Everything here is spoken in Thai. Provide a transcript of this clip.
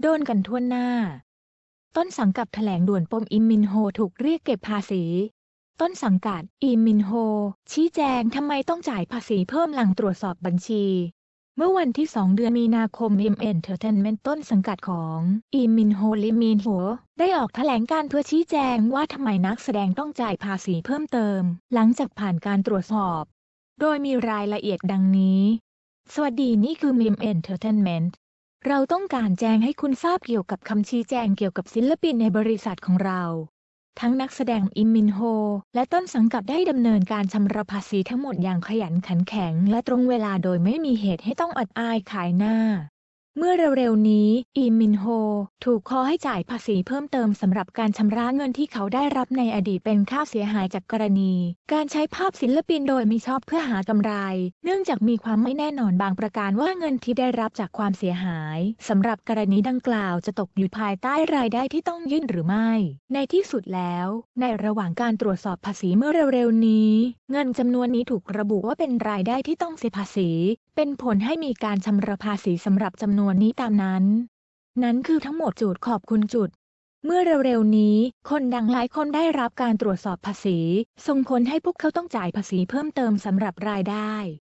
โดนกันทั่วหน้าต้นสังกัดแถลงด่วนปมอิมมินโฮถูกเรียกเก็บภาษีต้นสังกัดอิมมินโฮชี้แจงทำไมต้องจ่ายภาษีเพิ่มหลังตรวจสอบบัญชีเมื่อวันที่ 2 เดือนมีนาคม M Entertainment ต้นสังกัดของอิมมินโฮลิมินโฮได้ออกแถลงการณ์เพื่อชี้แจงว่าทำไมนักแสดงต้องจ่ายภาษีเพิ่มเติมหลังจากผ่านการตรวจสอบโดยมีรายละเอียดดังนี้สวัสดีนี่คือ M Entertainment เราต้องการแจ้งให้คุณทราบเกี่ยวกับคำชี้แจงเกี่ยวกับศิลปินในบริษัทของเราทั้งนักแสดงอิมมินโฮและต้นสังกัดได้ดำเนินการชำระภาษีทั้งหมดอย่างขยันขันแข็งและตรงเวลาโดยไม่มีเหตุให้ต้องอับอายขายหน้าเมื่อเร็วๆนี้อิมมินโฮถูกขอให้จ่ายภาษีเพิ่มเติมสำหรับการชำระเงินที่เขาได้รับในอดีตเป็นค่าเสียหายจากกรณีการใช้ภาพศิลปินโดยมิชอบเพื่อหากำไรเนื่องจากมีความไม่แน่นอนบางประการว่าเงินที่ได้รับจากความเสียหายสำหรับกรณีดังกล่าวจะตกอยู่ภายใต้รายได้ที่ต้องยื่นหรือไม่ในที่สุดแล้วในระหว่างการตรวจสอบภาษีเมื่อเร็วๆนี้เงินจำนวนนี้ถูกระบุว่าเป็นรายได้ที่ต้องเสียภาษีเป็นผลให้มีการชำระภาษีสำหรับจำนวนนี้ตามนั้นคือทั้งหมดจุดขอบคุณจุดเมื่อเร็วๆนี้คนดังหลายคนได้รับการตรวจสอบภาษีส่งผลให้พวกเขาต้องจ่ายภาษีเพิ่มเติมสำหรับรายได้